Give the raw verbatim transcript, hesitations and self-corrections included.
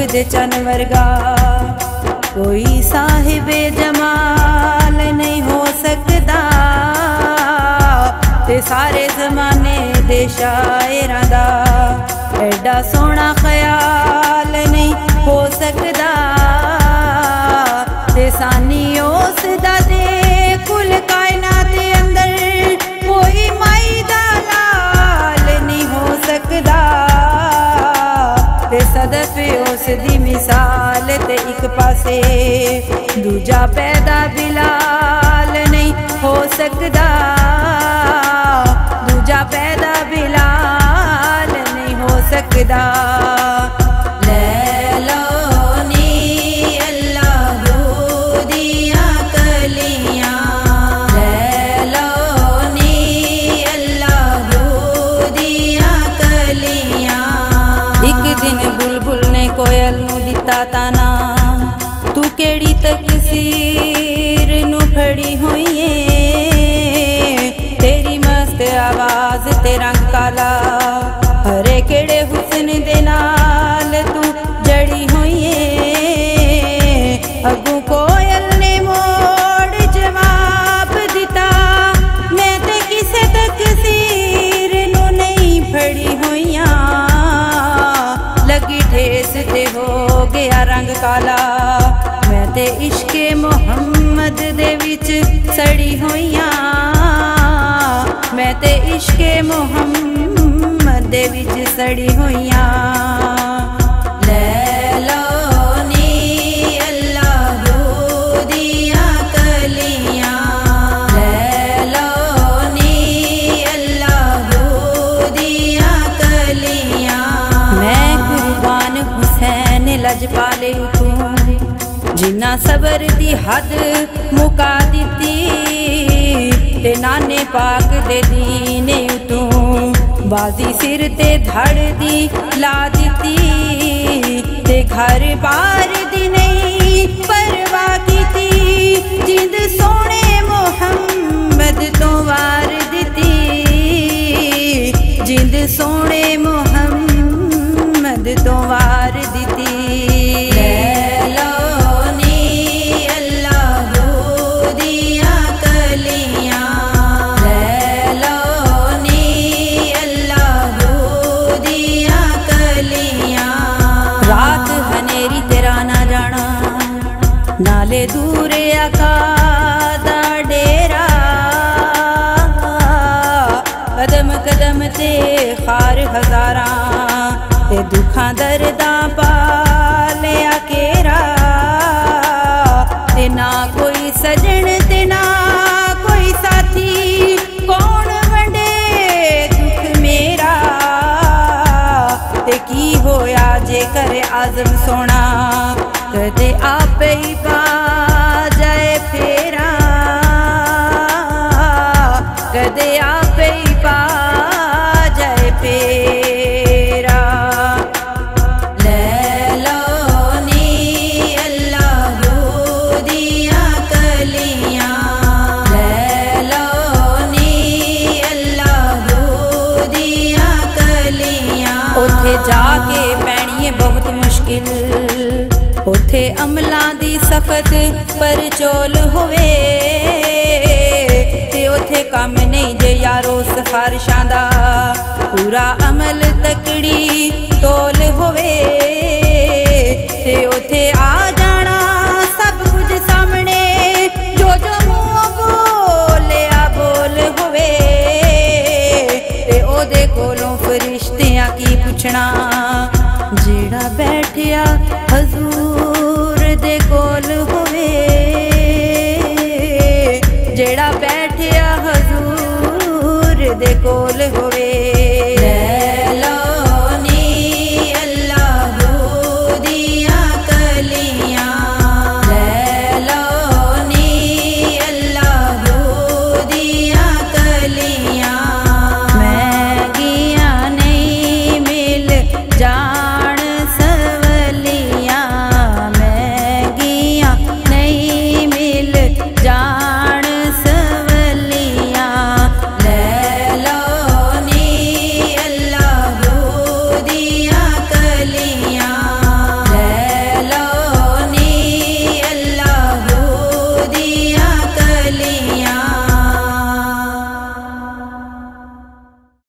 दे चन वर्गा। कोई साहिबे जमाल नहीं हो सकता ते सारे जमाने दे शायरां दा। एडा सोहना ख्याल नहीं हो सकता ते सानी उस दा दे कुल कायनात अंदर कोई माई दा लाल नहीं हो सकता ते सदफ उस दी मिसाल ते एक पासे दूजा पैदा बिलाल नहीं हो सकता। दूजा पैदा बिलाल नहीं हो सकता। कोयल नू दिता ताना तू केड़ी तकसीर नू फड़ी हुई है। तेरी मस्त आवाज ते रंग काला हरे केड़े हुस्न दे नाल तू जड़ी हुई है। अगू कोयल ने मोड़ जवाब दिता मैं ते किसे तकसीर नू नहीं फड़ी हुईया। लगी ठेस ते हो गया रंग काला मैं ते इश्के मोहम्मद दे विच सड़ी होइया। मैं ते इश्के मोहम्मद दे विच सड़ी होइया। लजपाले तू जिन्ना सबर दी हद मुका दिती ते नाने पाक दे दीने तू बाजी सिर ते धड़ दी ला दिती ते घर बार दी नहीं परवाह कीती। जिंद सोने मोहम्मद तो वार दिती जिंद सोने मोहम्मद तो वार दिती। नाले दूरे आका दा डेरा कदम कदम ते खार हजारा ते दुखा दर्दा पाले आकेरा। ते ना कोई सजन ते ना कोई साथी कौन वंडे दुख मेरा। ते की होया जे करे आजम सोना कदे आप ही पा जाए फेरा। कदे आप ही पा जाए फेरा। लैलो नी अल्लाह दिया कलियां लैलो नी अल्लाह दिया कलियां। उथे जाके पैणिए बहुत मुश्किल उथे अमलां दी सख्त पर चोल होवे ते उथे कम नहीं जे यारो सिफारिशां दा पूरा अमल तकड़ी तोल होवे ते उथे आ जाना सब कुछ सामने जो जो मुंह बोलिया बोल होवे ते ओदे कोलों फरिश्तियां की पुछना जेड़ा बैठिया हजूर दे कोल होवे। जेड़ा बैठिया हजूर दे कोल होवे।